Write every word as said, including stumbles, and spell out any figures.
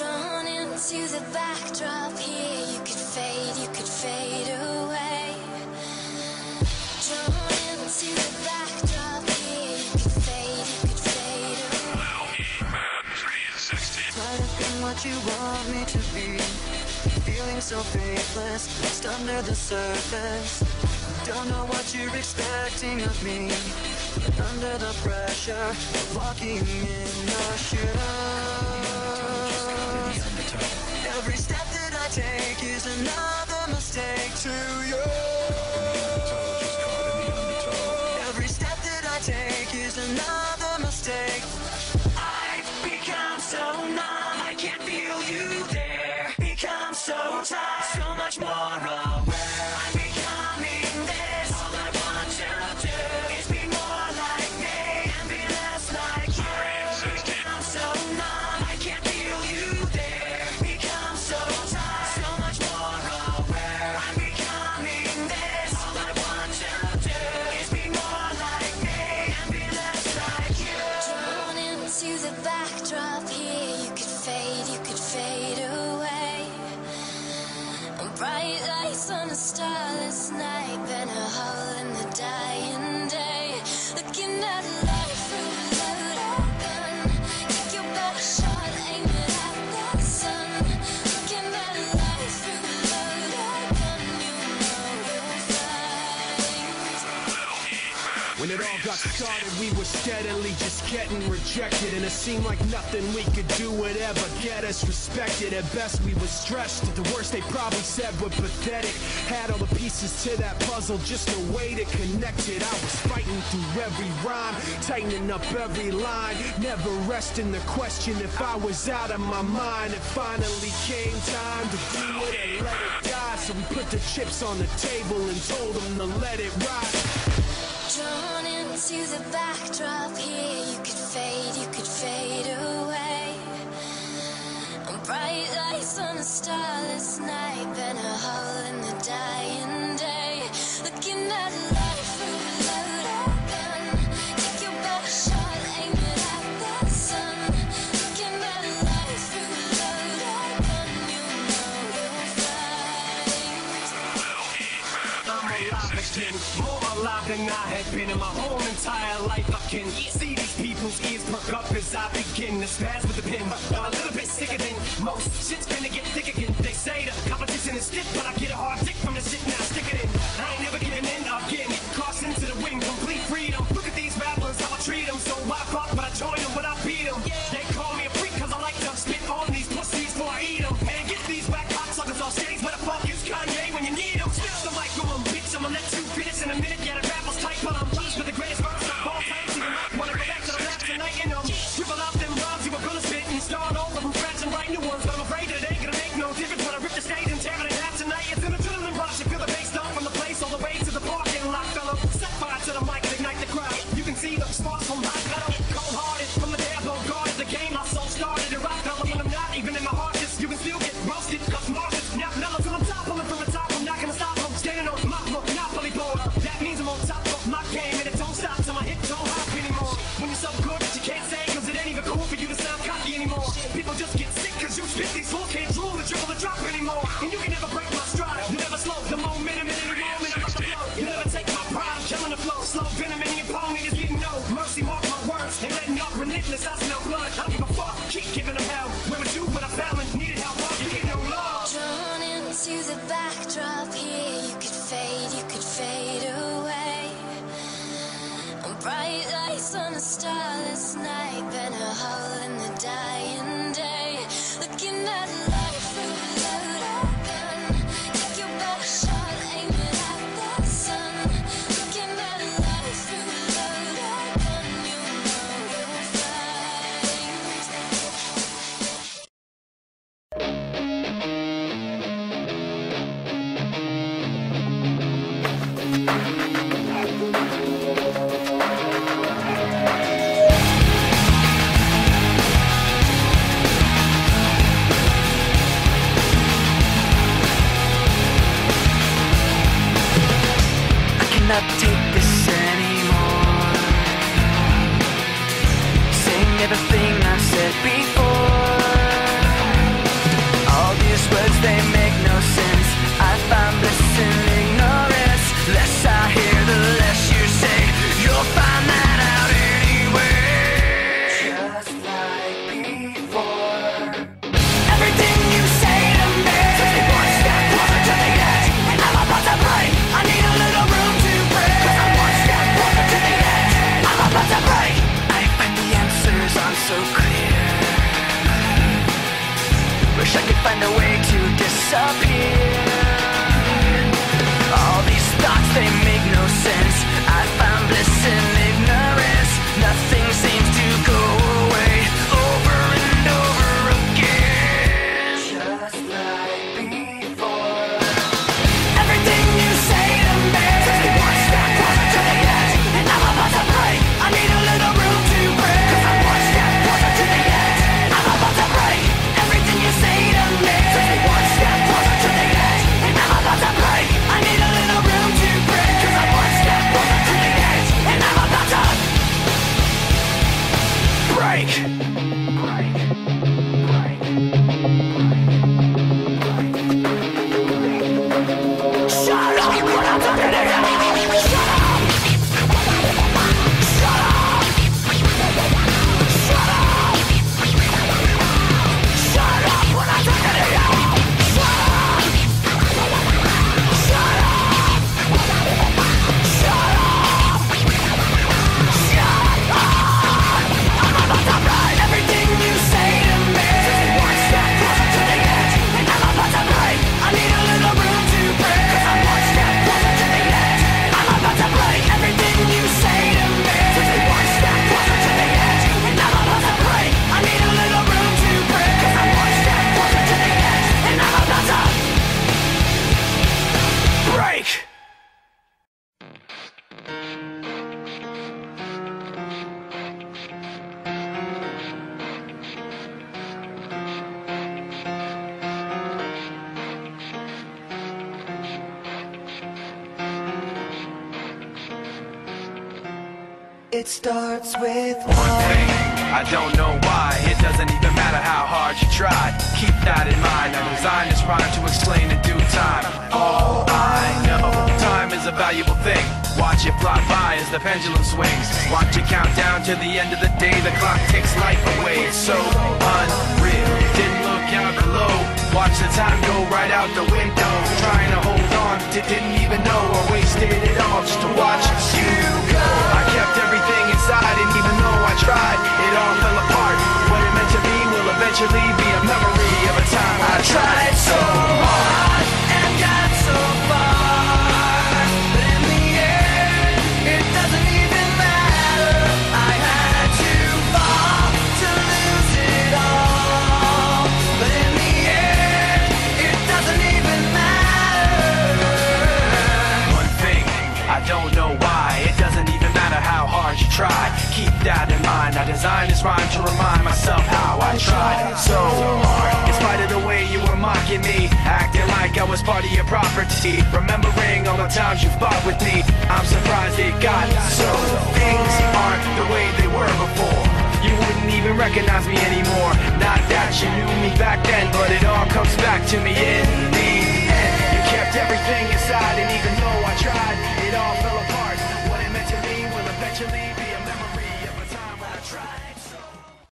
Drawn into the backdrop here, you could fade, you could fade away. Drawn into the backdrop here, you could fade, you could fade away. Might have been what you want me to be, feeling so faithless, lost under the surface. Don't know what you're expecting of me, but under the pressure of walking in the shadows. Every step that I take is another mistake to you. Every step that I take is another mistake. I've become so numb, I can't feel you there. Become so tired, so much more aware. I'm becoming this. All I want to do is be more like me and be less like you. Become so numb, I can't feel you there. Become so tired, so much more aware. I'm becoming this. All I want to do is be more like me and be less like you. Drawn into the backdrop here, you could fade, you could fade away. Bright lights on a starless night, been a hole in the dying day. Looking at life through a loaded gun, take your best shot, aim it at the sun. Looking at life through a loaded gun, you know you'll find. When it all got started, we were steadily just getting rejected, and it seemed like nothing we could do would ever get us respected. At best we were stretched, at the worst they probably said we're pathetic. Had all the pieces to that puzzle, just no way to connect it. I was fighting through every rhyme, tightening up every line, never resting the question if I was out of my mind. It finally came time to do it and let it die, so we put the chips on the table and told them to let it ride. Drawn into the backdrop here, you could fade, you could fade away. Bright lights on a starless night, been a hole in the dying day. Looking at life through a loaded gun, take your best shot, aim it at the sun. Looking at life through a loaded gun, you know you'll find. I'm alive again, more alive than I had been in my whole entire life. I can see these people's ears perk up as I begin to spaz with the pen. I'm a little bit sicker than most. Shit's gonna get thick again. They say the competition is stiff, but I get a hard dick from the shit now. Stick it in. I ain't never giving in again. Caution to the wind, complete freedom. Look at these battlers, how I treat them. So I fought, but I join them, but I beat them. They call me a freak, cause I like to spit on these pussies before I eat them. Man, get these whack cocksuckers off stage. Where the fuck is Kanye when you need them? Switch the mic on, bitch. I'ma let you finish in a minute. Yeah, the rappers tight, but I'm lost with the greatest verse of all time. So you might wanna go back to the rap tonight and um, scribble out them rhymes you were gonna spit and start over from scratch and write new ones. But I'm afraid that it ain't gonna make no difference when I rip the stage and tear it in half tonight. It's an adrenaline rush. You feel the bass dump from the place all the way to the parking lot, fella. Set fire to the mic and ignite the crowd. You can see the sparks from hot metal, cold hearted from the day I blow guarded. The game I so started to rock, fella. When I'm not even in my hardest, you can still get roasted. Cause Marcus, now mellow till I'm top, pulling from the top. I'm not gonna stop. I'm standing on my monopoly board. That means I'm on top of my game and it don't stop till my hit don't hop anymore. When you're so good that you can't say, cause it ain't even cool for you to sound cocky anymore. People just get sick cause you spit wish I could find a way to disappear. All these thoughts, they make no sense. I found bliss in ignorance. Nothing seems to go away. Over and over again, just like before. Everything you say to me takes me one step closer to the edge, and I'm about to break. I need a little room to break, 'cause I'm one step closer to the edge. I'm about to break. Everything you say to me takes me one step closer to the edge, and I'm about to break. I need a little room to break, 'cause I'm one step closer to the edge, and I'm about to break. Break. Break. Shut up when I'm talking to you. Shut up. Shut up. Shut up. Shut up when I'm talking to you. Shut up. Shut up. Shut up. Shut up. I'm about to break. Everything you say to me takes me one step closer to the edge, and I'm about to break. I need a little room to break, 'cause I'm one step closer to the edge. I'm about to break. Everything you say to me takes me one step closer to the edge, and I'm about to break. I need a little room to break, 'cause I'm one step closer to the edge, and I'm about to break. It starts with One thing, I don't know why. It doesn't even matter how hard you try. Keep that in mind. I designed this rhyme to explain in due time. All I know, time is a valuable thing. Watch it fly by as the pendulum swings. Watch it count down to the end of the day. The clock takes life away. It's so unreal. Didn't look out below. Watch the time go right out the window. Trying to hold on, didn't even know I wasted it all just to watch you go. I kept everything inside, and even though I tried, it all fell apart. What it meant to be will eventually be a memory of a time I tried so hard and got so far, but in the end, it doesn't even matter. I had to fall to lose it all, but in the end, it doesn't even matter. One thing, I don't know why. It doesn't even matter how hard you try. Keep that in mind. I designed this rhyme to remind myself how I tried so hard. In spite of the way you were mocking me, acting like I was part of your property, remembering all the times you fought with me, I'm surprised it got so. Things aren't the way they were before. You wouldn't even recognize me anymore. Not that you knew me back then, but it all comes back to me in